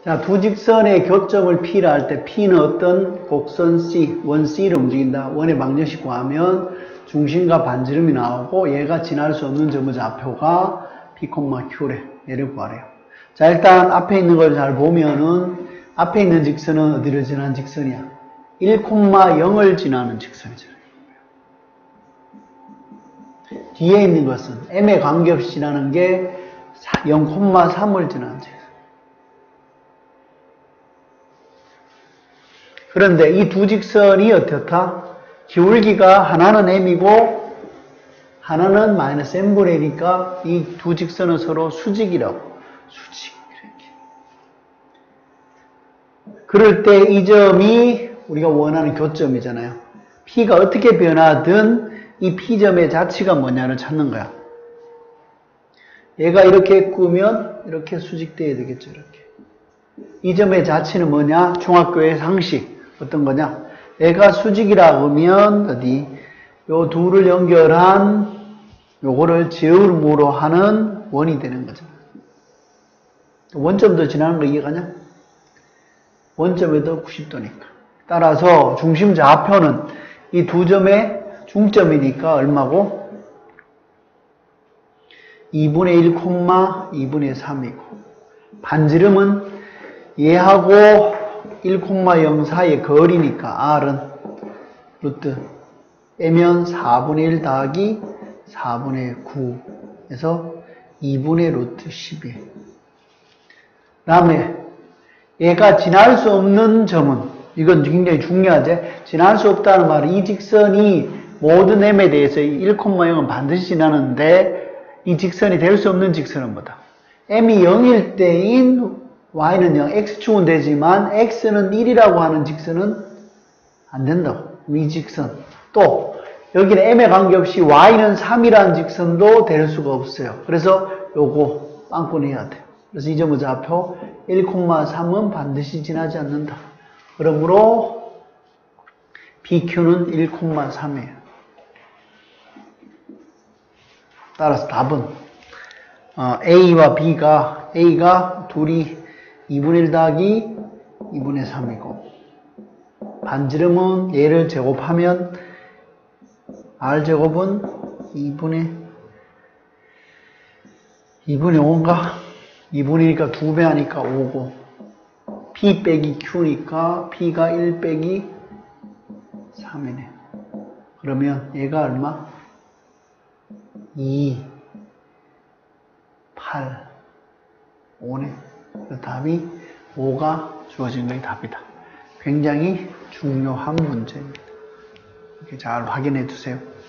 자, 두 직선의 교점을 P라 할 때 P는 어떤 곡선 C, 원 C를 움직인다. 원의 방정식 구하면 중심과 반지름이 나오고 얘가 지날 수 없는 점의 좌표가 P, Q래. 얘를 구하래요. 자, 일단 앞에 있는 걸 잘 보면은 앞에 있는 직선은 어디를 지나는 직선이야? 1,0을 지나는 직선이잖아요. 뒤에 있는 것은 M에 관계없이 지나는 게 0,3을 지나는 직선. 그런데 이 두 직선이 어떻다? 기울기가 하나는 M이고 하나는 마이너스 M분의 1이니까 이 두 직선은 서로 수직이라고. 수직. 이렇게. 그럴 때 이 점이 우리가 원하는 교점이잖아요. P가 어떻게 변하든 이 P점의 자치가 뭐냐를 찾는 거야. 얘가 이렇게 꾸면 이렇게 수직돼야 되겠죠. 이렇게. 이 점의 자치는 뭐냐? 중학교의 상식. 어떤 거냐? 얘가 수직이라 하면 어디? 요 둘을 연결한 요거를 제울무로 하는 원이 되는 거죠. 원점도 지나는 거 이해가냐? 원점에도 90도니까. 따라서 중심 좌표는 이 두 점의 중점이니까 얼마고? 2분의 1, 2분의 3이고 반지름은 얘하고 1,0 사이의 거리니까 R은 루트 빼면 4분의 1 더하기 4분의 9에서 2분의 루트 11. 그 다음에 얘가 지날 수 없는 점은 이건 굉장히 중요하지. 지날 수 없다는 말은 이 직선이 모든 M에 대해서 1,0은 반드시 지나는데 이 직선이 될 수 없는 직선은 뭐다? M이 0일 때인 Y는 0, X축은 되지만 X는 1이라고 하는 직선은 안 된다고. 이 직선. 또 여기는 M에 관계없이 Y는 3이라는 직선도 될 수가 없어요. 그래서 요거 빵꾸내야 돼. 그래서 이 점의 좌표 1,3은 반드시 지나지 않는다. 그러므로 BQ는 1,3이에요. 따라서 답은 A와 B가 A가 둘이 2분의 1 더하기 2분의 3이고 반지름은 얘를 제곱하면 R제곱은 2분의 5인가? 2분이니까 2배 하니까 5고 P 빼기 Q니까 P가 1 빼기 3이네. 그러면 얘가 얼마? 2, 8, 5네. 그 답이 5가 주어진 것이 답이다. 굉장히 중요한 문제입니다. 이렇게 잘 확인해 두세요.